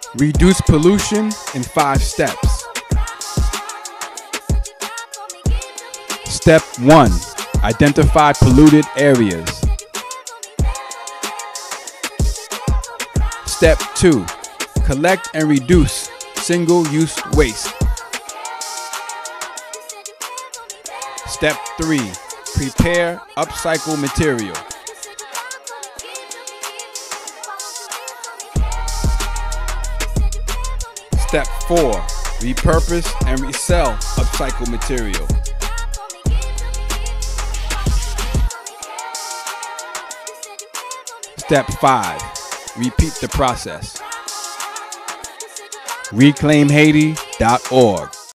Reduce pollution in 5 steps. Step 1. Identify polluted areas. Step 2. Collect and reduce single-use waste. Step 3. Prepare upcycle material. Step 4. Repurpose and resell upcycle material. Step 5. Repeat the process. ReclaimHaiti.org